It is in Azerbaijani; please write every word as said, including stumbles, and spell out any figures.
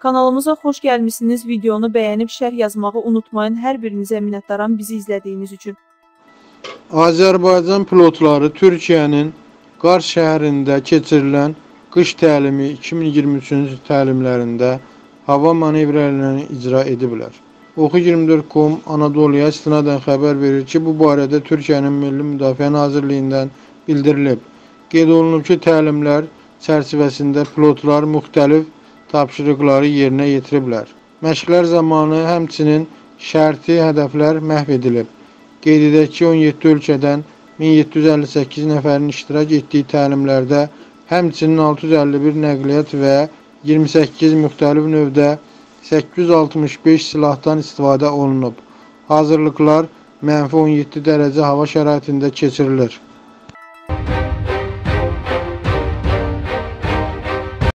Kanalımıza xoş gəlmişsiniz. Videonu bəyənib şərh yazmağı unutmayın. Hər birinizə minnətdaram bizi izlədiyiniz üçün. Azərbaycan pilotları Türkiyənin Qars şəhərində keçirilən qış təlimi iki min iyirmi üçüncü təlimlərində hava manevrlərini icra ediblər. Oxu iyirmi dörd nöqtə com Anadoluya istinadən xəbər verir ki, bu barədə Türkiyənin Milli Müdafiə Nazirliyindən bildirilib. Qeyd olunub ki, təlimlər çərçivəsində pilotlar müxtəlif tapşırıqları yerinə yetiriblər. Məşqlər zamanı həmçinin şərti hədəflər məhv edilib. Qeyd edək ki, on yeddi ölkədən min yeddi yüz əlli səkkiz nəfərin iştirak etdiyi təlimlərdə həmçinin altı yüz əlli bir nəqliyyat və iyirmi səkkiz müxtəlif növdə səkkiz yüz altmış beş silahdan istifadə olunub. Hazırlıqlar mənfi on yeddi dərəcə hava şəraitində keçirilir.